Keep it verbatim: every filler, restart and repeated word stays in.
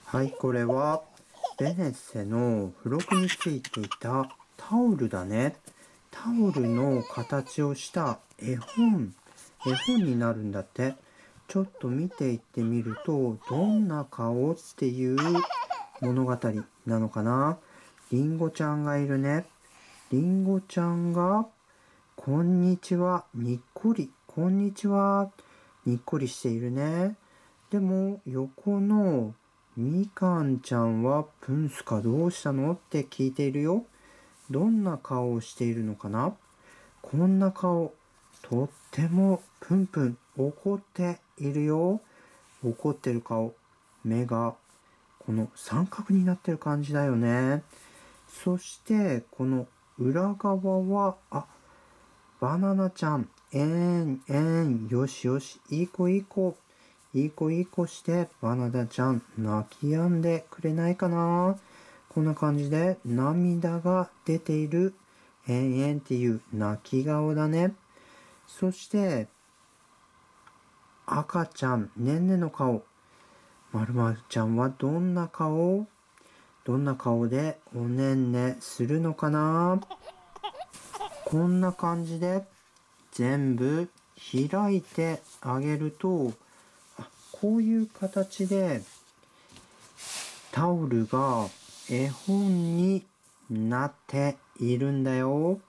はい、これはベネッセの付録についていたタオルだね。タオルの形をした絵本。絵本になるんだって。ちょっと見ていってみると、どんな顔っていう物語なのかな。リンゴちゃんがいるね。リンゴちゃんが、こんにちは、にっこり、こんにちは、にっこりしているね。でも、横のみかんちゃんはプンスカどうしたのって聞いているよ。どんな顔をしているのかな。こんな顔、とってもプンプン怒っているよ。怒ってる顔、目がこの三角になってる感じだよね。そして、この裏側は、あ、バナナちゃん、えん、えん、よしよし、いい子いい子、いい子いい子して、バナナちゃん、泣き止んでくれないかな。こんな感じで、涙が出ている、えんえんっていう泣き顔だね。そして、赤ちゃん、ねんねの顔、まるまるちゃんはどんな顔どんな顔でおねんねするのかな。こんな感じで全部開いてあげると、あ、こういう形でタオルが絵本になっているんだよ。